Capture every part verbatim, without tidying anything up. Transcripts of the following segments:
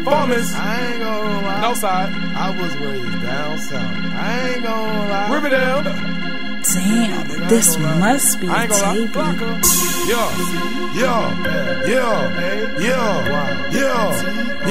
Performance. I ain't gonna lie. No side. I was raised down south. I ain't gonna lie. Riverdale. Damn, this must be I ain't gonna taping. lie. Yeah. Yeah, yeah, yeah, yeah,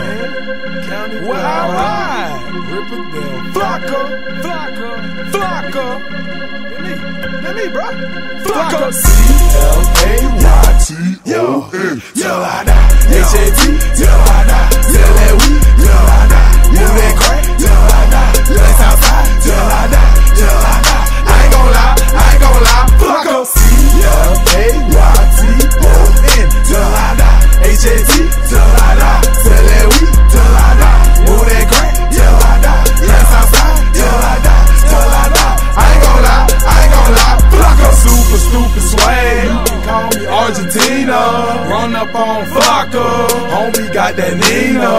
yeah. County Well, I ride. Riverdale. Flocka, Flocka, Flocka. That me, that me, bro. Flocka. C L A Y T O N. Till I die. H A T. Till I die. Till that weed. Till I die. Move that crack. Till I die. Let's outside. Till I die. Till I die. I ain't gon' lie. I ain't gon' lie. Flocka. C L A Y T O N. Till I die. H A T. Till I die. Till that weed. Till I die. Move that crack. Till I die. Let's outside. Till I die. Till I die. I ain't gon' lie. I ain't gon' lie. Flocka. Super stupid swag. You can call me Argentina. Run up on Flocka. Homie got that Nina.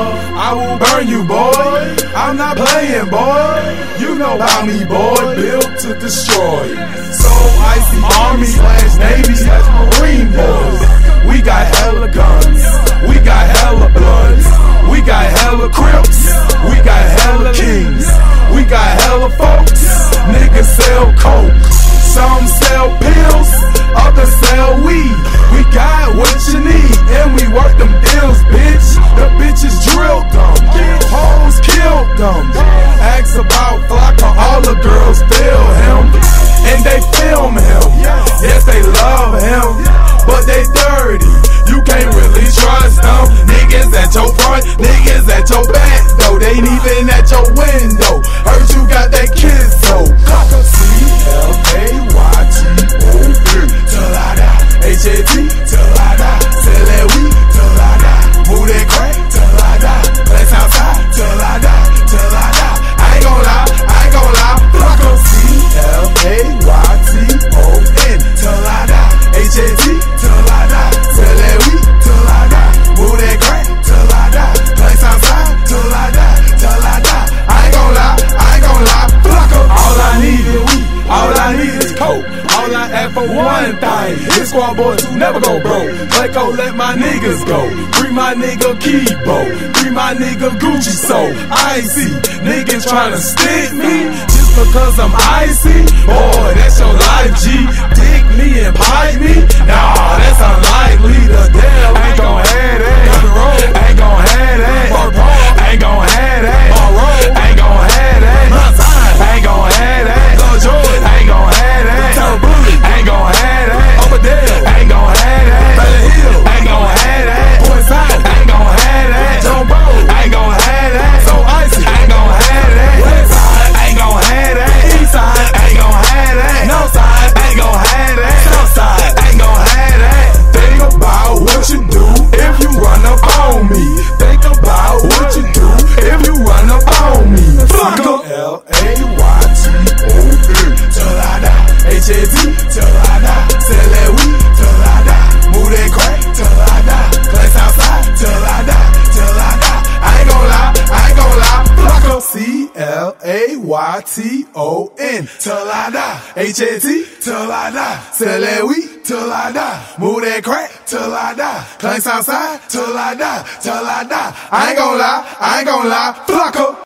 I will burn you, boy. I'm not playing, boy. You know about me, boy. Built to destroy. So icy army slash navy slash marine boys. We got hella guns. We got hella bloods. We got hella crips. We got hella kings. We got hella folks. Niggas sell coke. Some sell pills. Others sell weed. We got what you need. And we work them deals, bitch. The bitches drilled them. Hoes killed them. Ask about Flocka. All the girls feel him. And they film him. Yes, they love him. But they dirty. You can't really trust them. Niggas at your front. Niggas at your back, though. They ain't even at your window. Heard you got that kid, so C L A Y T O N. Till I die. H A T. Till I die. Sell that weed. Till I die. Move that crack. Till I die. Let's outside. Till I die. Till I die. I ain't gon' lie. I ain't gon' lie. Flocka. C L A Y T O N. Till I die. H A T. Till I die. Sell that weed. Till I die. Move that crack. Till I die. Place outside. Till I die. Till I die. I ain't gon' lie. I ain't gon' lie. Flocka. All I need is weed. All I need is coke. All I ask for one thing. This squad boys who never go broke. Draco, let my niggas go. Free my nigga Kibo. Free my nigga Gucci. So icy. Niggas tryna stick me just because I'm icy. Boy, that's your life, G. Dick me and pipe me. Nah, that's unlikely. The damn ain't gon' have that. Ain't gon' have that. Ain't gon' have that. Ain't gon' have that. Ain't gon' have that. Ain't gon' have that. Ain't gon' have that. Over there. Ain't gon' have that. Valley Hill. Ain't gon' have that. Point South. Ain't gon' have that. John Bro. Ain't gon' have that. So icy. Ain't gon' have that. West side. Ain't gon' have that. East side. Ain't gon' have that. North side. Ain't gon' have that. South side. Ain't gon' have that. Think about what you do if you run up on me. Think about what you do if you run up on me. Flocka. L A Y T O N. Till I die. H A T. Till I die. Sell that weed. Till I die. Move that crack. Till I die. Place outside. Till I die. Till I die. I ain't gon' lie. I ain't gon' lie. Flocka. C L A Y T O N. Till I die. H A T. Till I die. Sell that weed. Till I die. Move that crack. Till I die. Place outside. Till I die. Till I die. I ain't gon' lie. I ain't gon' lie. Flocka.